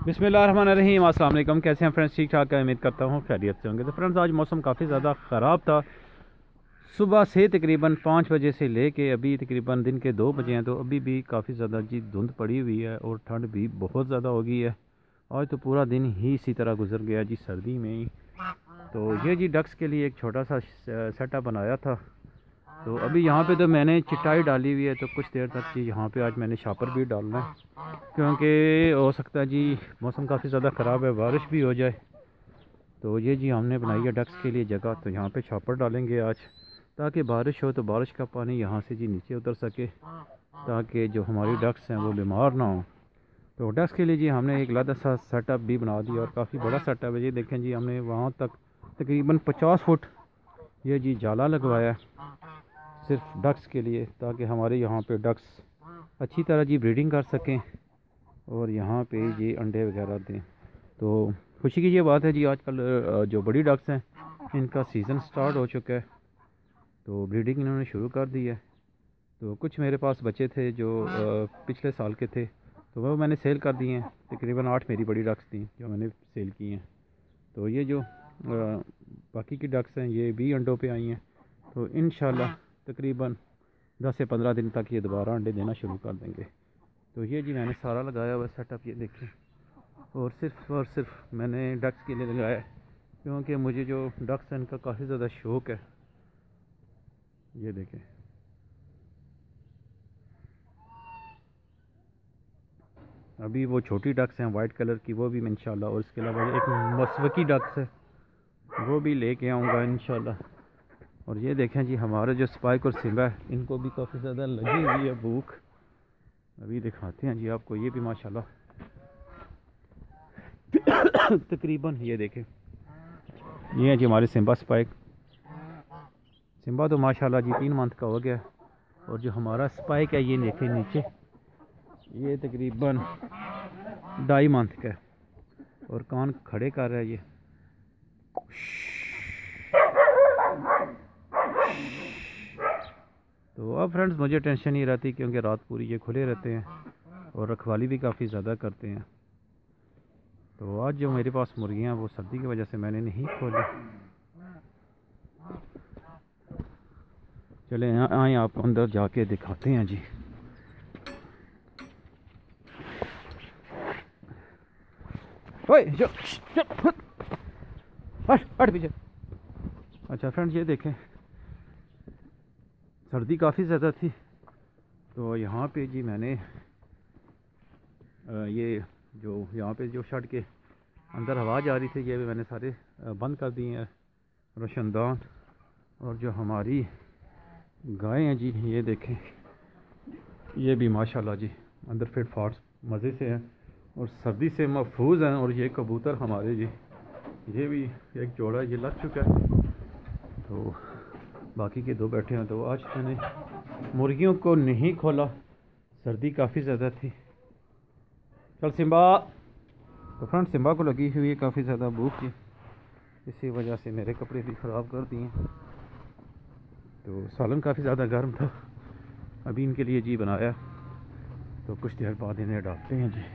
बिस्मिल्लाहिर्रहमानिर्रहीम। अस्सलाम वालेकुम। कैसे हैं फ्रेंड्स? ठीक ठाक है, उम्मीद करता हूँ खैरियत से होंगे। तो फ्रेंड्स आज मौसम काफ़ी ज़्यादा ख़राब था। सुबह से तकरीबन 5 बजे से लेके अभी तकरीबन दिन के 2 बजे हैं, तो अभी भी काफ़ी ज़्यादा जी धुंध पड़ी हुई है और ठंड भी बहुत ज़्यादा हो गई है। आज तो पूरा दिन ही इसी तरह गुजर गया जी, सर्दी में ही। तो ये जी डक्स के लिए एक छोटा सा सेटअप बनाया था। तो अभी यहाँ पे तो मैंने चिटाई डाली हुई है, तो कुछ देर तक जी यहाँ पे आज मैंने शापर भी डालना है, क्योंकि हो सकता है जी मौसम काफ़ी ज़्यादा ख़राब है, बारिश भी हो जाए। तो ये जी हमने बनाई है डक्स के लिए जगह, तो यहाँ पे शापर डालेंगे आज, ताकि बारिश हो तो बारिश का पानी यहाँ से जी नीचे उतर सके, ताकि जो हमारी डक्स हैं वो बीमार ना हो। तो डक्स के लिए जी हमने एक अलग सा सेटअप भी बना दिया और काफ़ी बड़ा सेटअप है। ये देखें जी, हमने वहाँ तक तकरीबन 50 फुट ये जी जाला लगवाया सिर्फ डक्स के लिए, ताकि हमारे यहाँ पे डक्स अच्छी तरह जी ब्रीडिंग कर सकें और यहाँ पे ये अंडे वगैरह दें। तो खुशी की ये बात है जी, आजकल जो बड़ी डक्स हैं इनका सीज़न स्टार्ट हो चुका है, तो ब्रीडिंग इन्होंने शुरू कर दी है। तो कुछ मेरे पास बच्चे थे जो पिछले साल के थे, तो वो मैंने सेल कर दिए हैं। तकरीबन 8 मेरी बड़ी डक्स थी जो मैंने सेल की हैं। तो ये जो बाकी की डक्स हैं ये भी अंडों पे आई हैं, तो इंशाल्लाह तकरीबन 10 से 15 दिन तक ये दोबारा अंडे देना शुरू कर देंगे। तो ये जी मैंने सारा लगाया हुआ सेटअप, ये देखें, और सिर्फ मैंने डक्स के लिए लगाया है, क्योंकि मुझे जो डक्स हैं इनका काफ़ी ज़्यादा शौक़ है। ये देखें, अभी वो छोटी डक्स हैं वाइट कलर की, वो भी इंशाल्लाह, और इसके अलावा एक मस्वकी डक्स है वो भी लेके आऊँगा इंशाल्लाह। और ये देखें जी, हमारे जो स्पाइक और सिम्बा है इनको भी काफ़ी ज़्यादा लगी हुई है भूख। अभी दिखाते हैं जी आपको, ये भी माशाल्लाह तकरीबन ये देखें, ये है जी हमारे सिम्बा स्पाइक। सिम्बा तो माशाल्लाह जी 3 मंथ का हो गया, और जो हमारा स्पाइक है ये देखें नीचे, ये तकरीबन 2.5 मंथ का है और कान खड़े कर रहा है ये। तो अब फ्रेंड्स मुझे टेंशन नहीं रहती, क्योंकि रात पूरी ये खुले रहते हैं और रखवाली भी काफ़ी ज़्यादा करते हैं। तो आज जो मेरे पास मुर्गियाँ वो सर्दी की वजह से मैंने नहीं खोली। चले आए आपको अंदर जाके दिखाते हैं जी। ओए जो हट पीछे। अच्छा फ्रेंड्स, ये देखें, सर्दी काफ़ी ज़्यादा थी, तो यहाँ पे जी मैंने ये जो यहाँ पे जो शर्ट के अंदर हवा जा रही थी ये भी मैंने सारे बंद कर दिए हैं, रोशनदान। और जो हमारी गाय हैं जी, ये देखें, ये भी माशाल्लाह जी अंदर फिट फाट्स मज़े से हैं और सर्दी से महफूज हैं। और ये कबूतर हमारे जी, ये भी एक जोड़ा ये लग चुका है, तो बाकी के 2 बैठे हैं। तो आज मैंने मुर्गियों को नहीं खोला, सर्दी काफ़ी ज़्यादा थी। चल सिम्बा। तो फ्रेंड सिम्बा को लगी हुई है काफ़ी ज़्यादा भूख जी, इसी वजह से मेरे कपड़े भी ख़राब कर दिए। तो सालन काफ़ी ज़्यादा गर्म था, अभी इनके लिए जी बनाया, तो कुछ देर बाद इन्हें डालते हैं जी।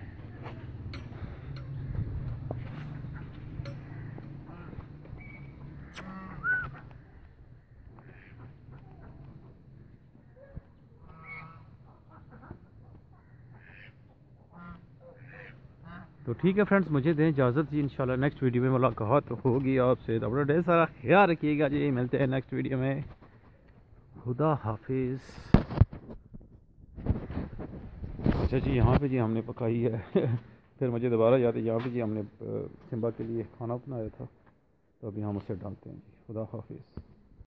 तो ठीक है फ्रेंड्स, मुझे दें इजाज़त जी, इंशाल्लाह नेक्स्ट वीडियो में मुलाकात होगी आपसे। तो अपना ढेर सारा ख्याल रखिएगा जी, मिलते हैं नेक्स्ट वीडियो में। खुदा हाफिज़। अच्छा जी, यहाँ पे जी हमने पकाई है फिर मुझे दोबारा याद है, यहाँ पे जी हमने सिम्बा के लिए खाना बनाया था, तो अभी हम उसे डालते हैं जी। खुदा हाफिज़।